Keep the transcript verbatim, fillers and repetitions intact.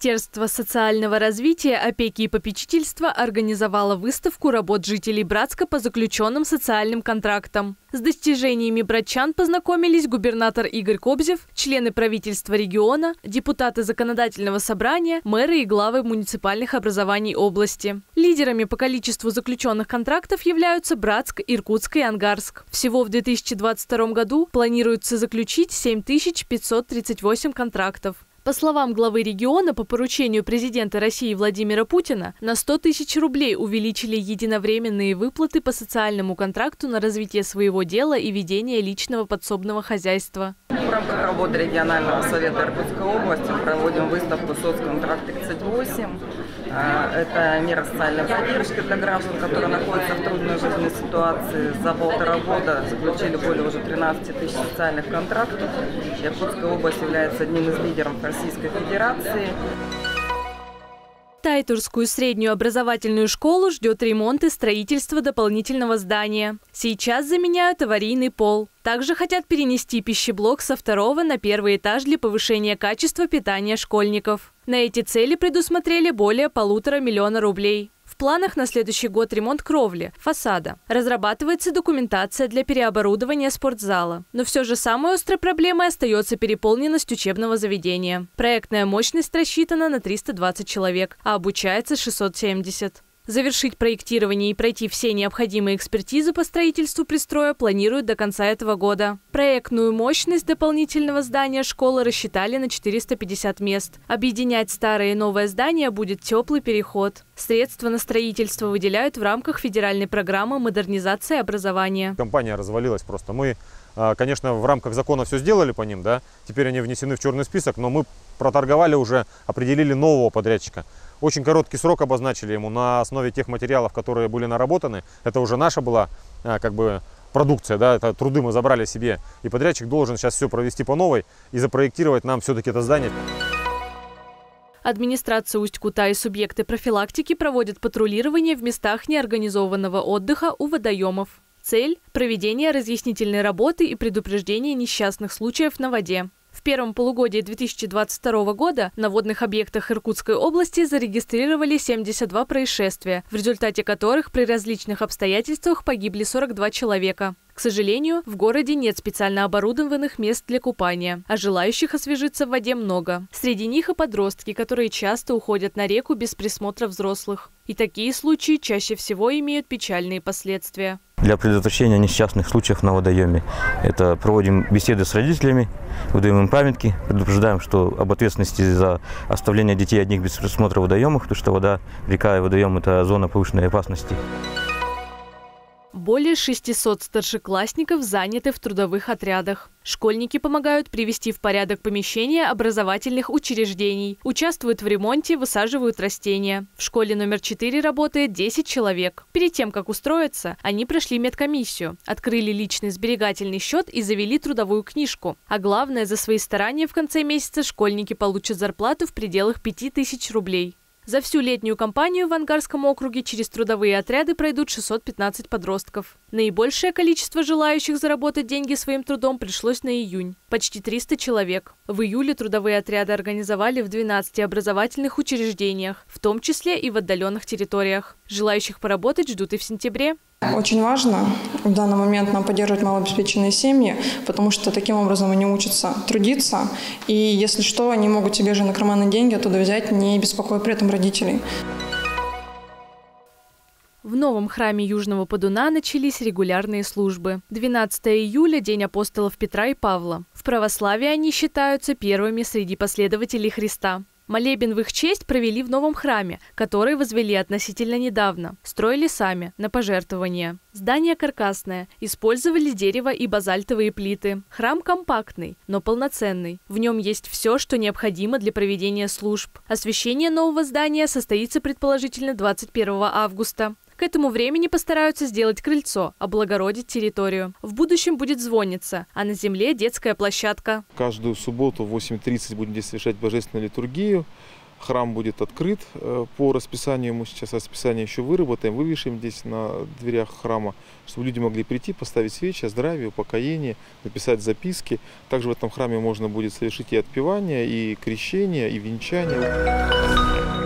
Министерство социального развития, опеки и попечительства организовало выставку работ жителей Братска по заключенным социальным контрактам. С достижениями братчан познакомились губернатор Игорь Кобзев, члены правительства региона, депутаты законодательного собрания, мэры и главы муниципальных образований области. Лидерами по количеству заключенных контрактов являются Братск, Иркутск и Ангарск. Всего в две тысячи двадцать втором году планируется заключить семь тысяч пятьсот тридцать восемь контрактов. По словам главы региона, по поручению президента России Владимира Путина, на сто тысяч рублей увеличили единовременные выплаты по социальному контракту на развитие своего дела и ведение личного подсобного хозяйства. В рамках работы регионального совета Иркутской области проводим выставку «Соцконтракт тридцать восемь». Это мера социальной поддержки для граждан, которые находятся в трудной жизненной ситуации. За полтора года заключили более уже тринадцати тысяч социальных контрактов. Иркутская область является одним из лидеров Российской Федерации. Тайтурскую среднюю образовательную школу ждет ремонт и строительство дополнительного здания. Сейчас заменяют аварийный пол. Также хотят перенести пищеблок со второго на первый этаж для повышения качества питания школьников. На эти цели предусмотрели более полутора миллиона рублей. В планах на следующий год ремонт кровли, фасада. Разрабатывается документация для переоборудования спортзала. Но все же самой острой проблемой остается переполненность учебного заведения. Проектная мощность рассчитана на триста двадцать человек, а обучается шестьсот семьдесят. Завершить проектирование и пройти все необходимые экспертизы по строительству пристроя планируют до конца этого года. Проектную мощность дополнительного здания школы рассчитали на четыреста пятьдесят мест. Объединять старое и новое здание будет теплый переход. Средства на строительство выделяют в рамках федеральной программы модернизации образования. Компания развалилась просто. Мы, конечно, в рамках закона все сделали по ним, да. Теперь они внесены в черный список, но мы проторговали уже, определили нового подрядчика. Очень короткий срок обозначили ему на основе тех материалов, которые были наработаны. Это уже наша была как бы продукция, да, это труды мы забрали себе. И подрядчик должен сейчас все провести по новой и запроектировать нам все-таки это здание. Администрация Усть-Кута и субъекты профилактики проводят патрулирование в местах неорганизованного отдыха у водоемов. Цель – проведение разъяснительной работы и предупреждение несчастных случаев на воде. В первом полугодии две тысячи двадцать второго года на водных объектах Иркутской области зарегистрировали семьдесят два происшествия, в результате которых при различных обстоятельствах погибли сорок два человека. К сожалению, в городе нет специально оборудованных мест для купания, а желающих освежиться в воде много. Среди них и подростки, которые часто уходят на реку без присмотра взрослых. И такие случаи чаще всего имеют печальные последствия. Для предотвращения несчастных случаев на водоеме это проводим беседы с родителями, выдаем им памятки, предупреждаем, что об ответственности за оставление детей одних без присмотра в водоемах, потому что вода, река и водоем – это зона повышенной опасности. Более шестисот старшеклассников заняты в трудовых отрядах. Школьники помогают привести в порядок помещения образовательных учреждений, участвуют в ремонте, высаживают растения. В школе номер четыре работает десять человек. Перед тем, как устроиться, они прошли медкомиссию, открыли личный сберегательный счет и завели трудовую книжку. А главное, за свои старания в конце месяца школьники получат зарплату в пределах пяти тысяч рублей. За всю летнюю кампанию в Ангарском округе через трудовые отряды пройдут шестьсот пятнадцать подростков. Наибольшее количество желающих заработать деньги своим трудом пришлось на июнь – почти триста человек. В июле трудовые отряды организовали в двенадцати образовательных учреждениях, в том числе и в отдаленных территориях. Желающих поработать ждут и в сентябре. Очень важно в данный момент нам поддерживать малообеспеченные семьи, потому что таким образом они учатся трудиться. И если что, они могут себе же на карманные деньги оттуда взять, не беспокоя при этом родителей. В новом храме Южного Подуна начались регулярные службы. двенадцатого июля – День апостолов Петра и Павла. В православии они считаются первыми среди последователей Христа. Молебен в их честь провели в новом храме, который возвели относительно недавно. Строили сами, на пожертвования. Здание каркасное, использовали дерево и базальтовые плиты. Храм компактный, но полноценный. В нем есть все, что необходимо для проведения служб. Освящение нового здания состоится предположительно двадцать первого августа. К этому времени постараются сделать крыльцо, облагородить территорию. В будущем будет звонница, а на земле детская площадка. Каждую субботу в восемь тридцать будем здесь совершать божественную литургию. храм будет открыт по расписанию. Мы сейчас расписание еще выработаем, вывешим здесь на дверях храма, чтобы люди могли прийти, поставить свечи о здравии, упокоении, написать записки. Также в этом храме можно будет совершить и отпевание, и крещение, и венчание.